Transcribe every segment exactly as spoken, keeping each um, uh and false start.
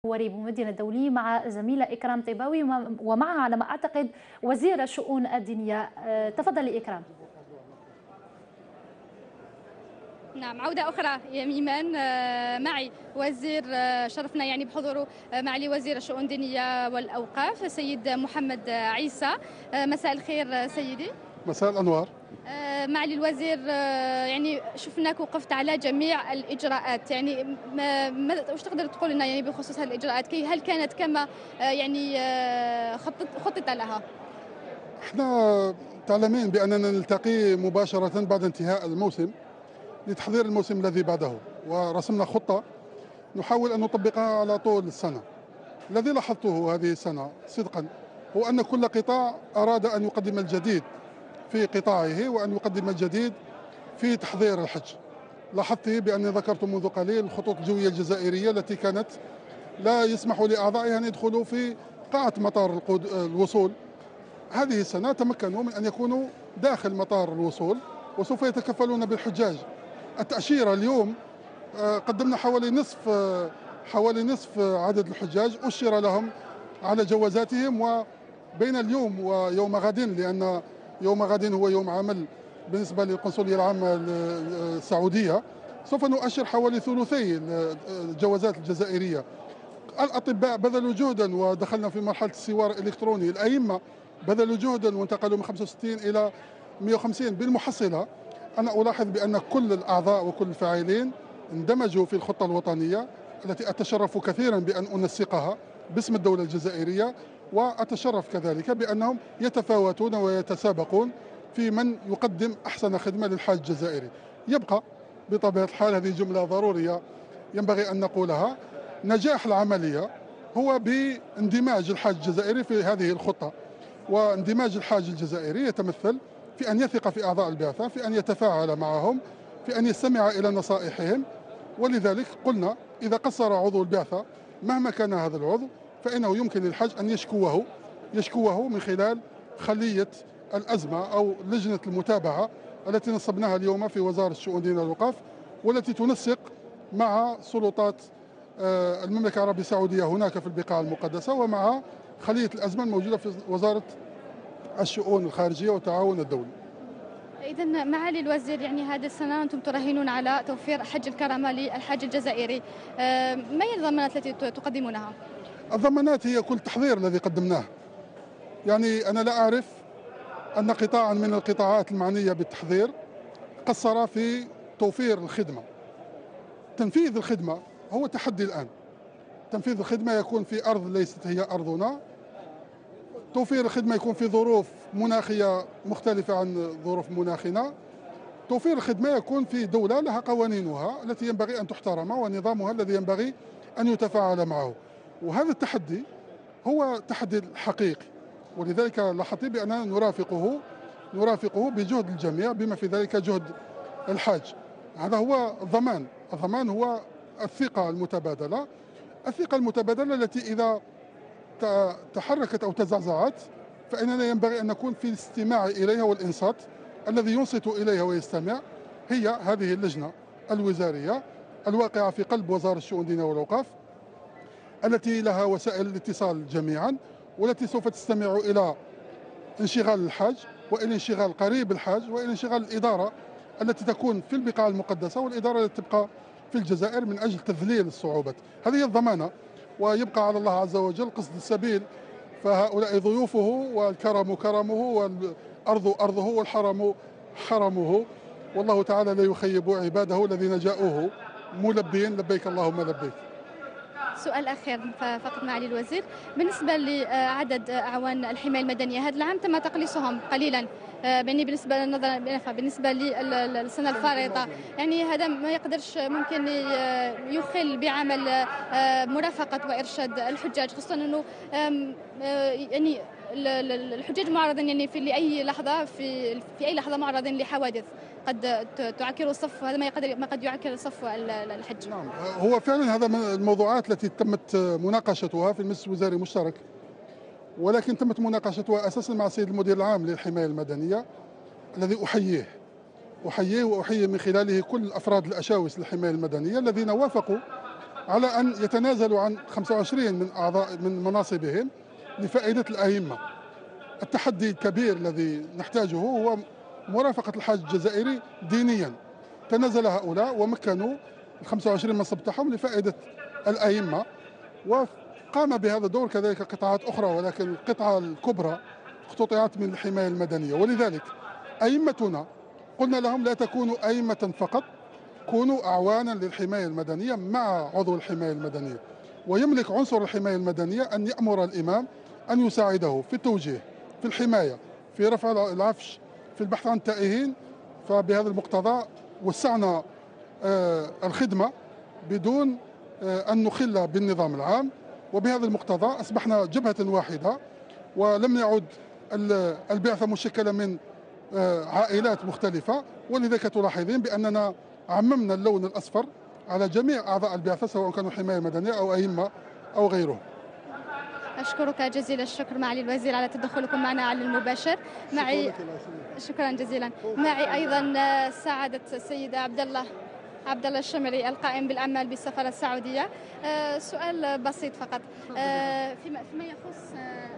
بمدينة الدولي مع زميلة إكرام طيباوي ومعها على ما أعتقد وزير الشؤون الدينية. تفضلي إكرام. نعم، عودة أخرى يا ميمان. معي وزير، شرفنا يعني بحضوره معالي وزير الشؤون الدينية والأوقاف سيد محمد عيسى. مساء الخير سيدي. مساء الأنوار. معالي الوزير، يعني شفناك وقفت على جميع الإجراءات، يعني ما وش تقدر تقول لنا يعني بخصوص هذه الإجراءات؟ كي هل كانت كما يعني خطط خطط لها؟ احنا تعلمين بأننا نلتقي مباشرة بعد انتهاء الموسم لتحضير الموسم الذي بعده، ورسمنا خطة نحاول أن نطبقها على طول السنة. الذي لاحظته هذه السنة صدقا هو أن كل قطاع أراد أن يقدم الجديد في قطاعه وأن يقدم الجديد في تحضير الحج. لاحظت بأني ذكرت منذ قليل الخطوط الجوية الجزائرية التي كانت لا يسمح لأعضائها أن يدخلوا في قاعة مطار الوصول. هذه السنة تمكنوا من أن يكونوا داخل مطار الوصول وسوف يتكفلون بالحجاج. التأشيرة اليوم قدمنا حوالي نصف حوالي نصف عدد الحجاج أشر لهم على جوازاتهم، وبين اليوم ويوم غد، لأن يوم غد هو يوم عمل بالنسبة للقنصلية العامة السعودية، سوف نؤشر حوالي ثلثي الجوازات الجزائرية. الأطباء بذلوا جهدا ودخلنا في مرحلة السوار الإلكتروني. الأئمة بذلوا جهدا وانتقلوا من خمسة وستين إلى مئة وخمسين. بالمحصلة أنا ألاحظ بأن كل الأعضاء وكل الفاعلين اندمجوا في الخطة الوطنية التي أتشرف كثيرا بأن أنسقها باسم الدولة الجزائرية، وأتشرف كذلك بأنهم يتفاوتون ويتسابقون في من يقدم أحسن خدمة للحاج الجزائري. يبقى بطبيعة الحال، هذه جملة ضرورية ينبغي أن نقولها، نجاح العملية هو باندماج الحاج الجزائري في هذه الخطة. واندماج الحاج الجزائري يتمثل في أن يثق في أعضاء البعثة، في أن يتفاعل معهم، في أن يستمع إلى نصائحهم. ولذلك قلنا إذا قصر عضو البعثة مهما كان هذا العضو فإنه يمكن للحاج أن يشكوه يشكوه من خلال خلية الأزمة أو لجنة المتابعة التي نصبناها اليوم في وزارة الشؤون الدينية والأوقاف، والتي تنسق مع سلطات المملكة العربية السعودية هناك في البقاع المقدسة، ومع خلية الأزمة الموجودة في وزارة الشؤون الخارجية والتعاون الدولي. إذا معالي الوزير، يعني هذه السنة أنتم تراهنون على توفير حج الكرامة للحاج الجزائري، ما هي الضمانات التي تقدمونها؟ الضمانات هي كل التحضير الذي قدمناه. يعني أنا لا أعرف أن قطاعا من القطاعات المعنية بالتحضير قصر في توفير الخدمة. تنفيذ الخدمة هو تحدي الآن. تنفيذ الخدمة يكون في أرض ليست هي أرضنا، توفير الخدمة يكون في ظروف مناخية مختلفة عن ظروف مناخنا، توفير الخدمة يكون في دولة لها قوانينها التي ينبغي أن تحترم ونظامها الذي ينبغي أن يتفاعل معه. وهذا التحدي هو تحدي حقيقي، ولذلك لاحظت بأننا نرافقه نرافقه بجهد الجميع بما في ذلك جهد الحاج. هذا هو الضمان. الضمان هو الثقة المتبادلة الثقة المتبادلة التي إذا تحركت أو تزعزعت فإننا ينبغي أن نكون في الاستماع إليها والإنصات. الذي ينصت إليها ويستمع هي هذه اللجنة الوزارية الواقعة في قلب وزارة الشؤون الدينية والأوقاف، التي لها وسائل الاتصال جميعا، والتي سوف تستمع إلى انشغال الحاج وإلى انشغال قريب الحاج وإلى انشغال الإدارة التي تكون في البقاع المقدسة والإدارة التي تبقى في الجزائر من أجل تذليل الصعوبات. هذه هي الضمانة، ويبقى على الله عز وجل قصد السبيل. فهؤلاء ضيوفه، والكرم كرمه، والأرض أرضه، والحرم حرمه، والله تعالى لا يخيب عباده الذين جاءوه ملبين لبيك اللهم لبيك. سؤال أخير فقط معالي الوزير، بالنسبة لعدد أعوان الحماية المدنية هذا العام تم تقليصهم قليلا، يعني بالنسبة للنظر بالنسبة للسنة الفارطة، يعني هذا ما يقدرش ممكن يخل بعمل مرافقة وإرشاد الحجاج، خصوصا أنه يعني الحجاج معرضين يعني في لأي لحظة في في أي لحظة معرضين لحوادث قد تعكر الصف، وهذا ما يقدر ما قد يعكر صف الحج. نعم، هو فعلا هذا من الموضوعات التي تمت مناقشتها في المجلس الوزاري المشترك، ولكن تمت مناقشتها اساسا مع السيد المدير العام للحمايه المدنيه الذي احييه احييه واحيي من خلاله كل افراد الاشاوس للحمايه المدنيه الذين وافقوا على أن يتنازلوا عن خمسة وعشرين من أعضاء من مناصبهم لفائدة الأئمة. التحدي الكبير الذي نحتاجه هو مرافقة الحاج الجزائري دينيا. تنازل هؤلاء ومكنوا ال خمسة وعشرين منصب تاعهم لفائدة الأئمة، وقام بهذا الدور كذلك قطاعات أخرى، ولكن القطعة الكبرى اقتطعت من الحماية المدنية. ولذلك أئمتنا قلنا لهم لا تكونوا أئمة فقط، كونوا أعوانا للحماية المدنية مع عضو الحماية المدنية. ويملك عنصر الحماية المدنية أن يأمر الإمام أن يساعده في التوجيه، في الحماية، في رفع العفش، في البحث عن التائهين. فبهذا المقتضى وسعنا الخدمة بدون أن نخل بالنظام العام، وبهذا المقتضى أصبحنا جبهة واحدة، ولم يعد البعثة مشكلة من عائلات مختلفة. ولذلك تلاحظين بأننا عممنا اللون الأصفر على جميع أعضاء البعثة سواء كانوا حماية مدنية أو أئمة أو غيرهم. أشكرك جزيل الشكر معالي الوزير على تدخلكم معنا على المباشر. معي شكرا جزيلا. معي أيضا سعادة السيدة عبد الله عبد الله الشمري القائم بالأعمال بالسفارة السعودية. سؤال بسيط فقط فيما فيما يخص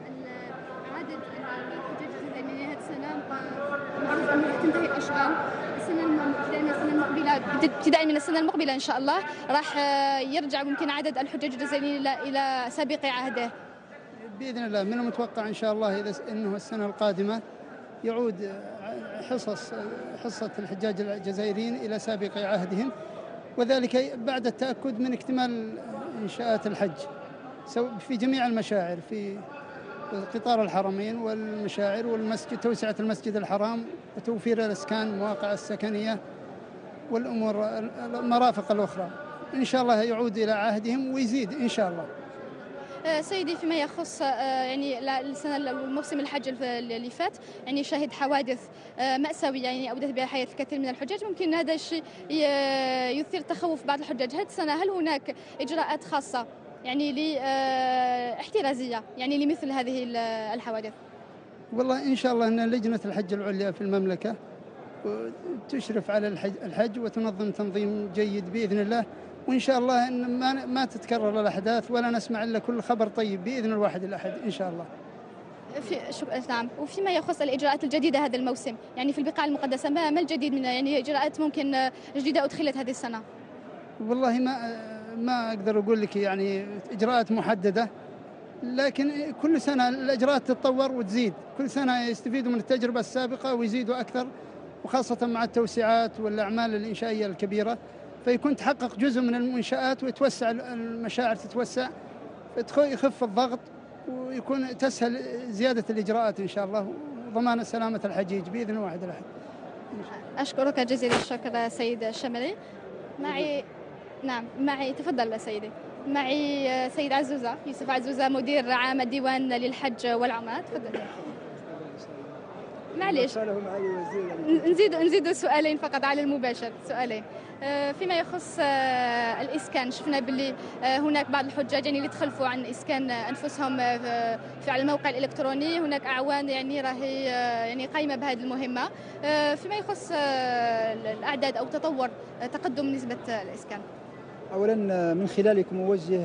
عدد الحجاج الجزائريين هذه السنة، معروف أنه راح تنتهي الأشغال السنة المقبلة، ابتداء من السنة المقبلة إن شاء الله راح يرجع ممكن عدد الحجاج الجزائريين إلى سابق عهده بإذن الله. من المتوقع إن شاء الله إذا أنه السنة القادمة يعود حصص حصة الحجاج الجزائريين إلى سابق عهدهم، وذلك بعد التأكد من اكتمال إنشاءات الحج في جميع المشاعر، في قطار الحرمين والمشاعر والمسجد، توسعة المسجد الحرام وتوفير الإسكان، المواقع السكنية والأمور المرافق الأخرى. إن شاء الله يعود إلى عهدهم ويزيد إن شاء الله. سيدي فيما يخص يعني السنة الموسم الحج اللي فات يعني شهد حوادث مأساوية يعني أودت بها حياة الكثير من الحجاج، ممكن هذا الشيء يثير تخوف بعض الحجاج. هذه السنة هل هناك إجراءات خاصة يعني لاحترازية يعني لمثل هذه الحوادث؟ والله إن شاء الله أن لجنة الحج العليا في المملكة تشرف على الحج, الحج وتنظم تنظيم جيد بإذن الله، وإن شاء الله أن ما, ما تتكرر الأحداث ولا نسمع إلا كل خبر طيب بإذن الواحد الأحد إن شاء الله. في شو... نعم. وفيما يخص الإجراءات الجديدة هذا الموسم يعني في البقاع المقدسة، ما ما الجديد من يعني إجراءات ممكن جديدة أدخلت هذه السنة؟ والله ما ما أقدر أقول لك يعني إجراءات محددة، لكن كل سنة الإجراءات تتطور وتزيد، كل سنة يستفيدوا من التجربة السابقة ويزيدوا أكثر، وخاصة مع التوسعات والأعمال الإنشائية الكبيرة، فيكون تحقق جزء من المنشآت ويتوسع المشاعر، تتوسع يخف الضغط ويكون تسهل زيادة الإجراءات إن شاء الله وضمان سلامة الحجيج بإذن واحد الأحد. أشكرك جزيل الشكر سيد الشمري. معي نعم معي تفضل سيدي. معي سيد عزوزة يوسف عزوزة مدير عام الديوان للحج والعمرة. تفضل. معليش نزيد نزيد سؤالين فقط على المباشر. سؤالين فيما يخص الإسكان، شفنا باللي هناك بعض الحجاج يعني اللي تخلفوا عن إسكان أنفسهم في على الموقع الإلكتروني، هناك أعوان يعني راهي يعني قايمة بهذه المهمة. فيما يخص الأعداد أو تطور تقدم نسبة الإسكان. أولا من خلالكم أوجه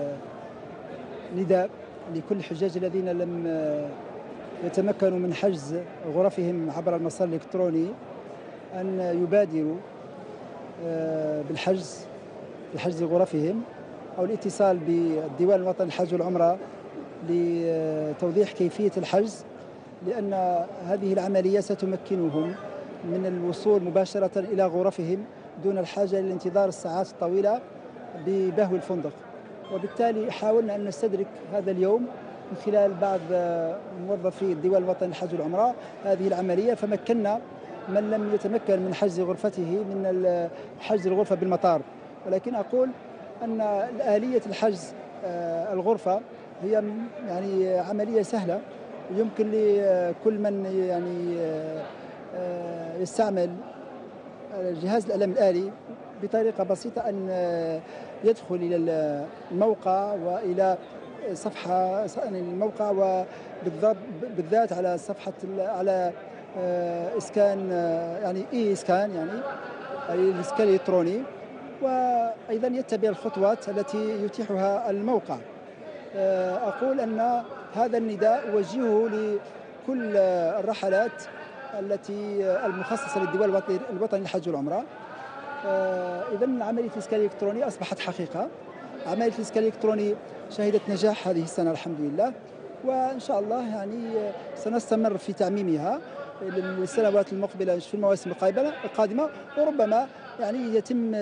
نداء لكل الحجاج الذين لم يتمكنوا من حجز غرفهم عبر المسار الإلكتروني أن يبادروا بالحجز بحجز غرفهم أو الاتصال بالديوان الوطني للحج والعمرة لتوضيح كيفية الحجز، لأن هذه العملية ستمكنهم من الوصول مباشرة إلى غرفهم دون الحاجة للانتظار الساعات الطويلة ببهو الفندق. وبالتالي حاولنا أن نستدرك هذا اليوم من خلال بعض موظفي الديوان الوطني للحج والعمرة هذه العملية، فمكنا من لم يتمكن من حجز غرفته من حجز الغرفة بالمطار. ولكن أقول أن آلية الحجز الغرفة هي يعني عملية سهلة، يمكن لكل من يعني يستعمل جهاز الألم الآلي بطريقة بسيطة أن يدخل إلى الموقع وإلى صفحة الموقع، وبالضبط بالذات على صفحة على إسكان يعني إي إسكان يعني الإسكان الإلكتروني، وأيضا يتبع الخطوات التي يتيحها الموقع. أقول أن هذا النداء أوجهه لكل الرحلات التي المخصصة للدول الوطني للحج والعمرة. إذن عملية التذكير الإلكتروني أصبحت حقيقة. عملية التذكير الإلكتروني شهدت نجاح هذه السنة الحمد لله، وإن شاء الله يعني سنستمر في تعميمها للسنوات المقبلة في المواسم القادمة، وربما يعني يتم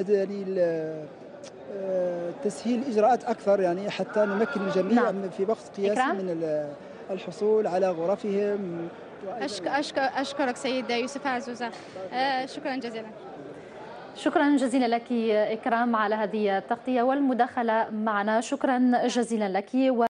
تسهيل إجراءات أكثر يعني حتى نمكن الجميع نعم. في وقت قياسي من الحصول على غرفهم. أشكر أشكرك سيد يوسف عزوزة، شكرا جزيلا. شكرا جزيلا لك إكرام على هذه التغطية والمداخلة معنا، شكرا جزيلا لك.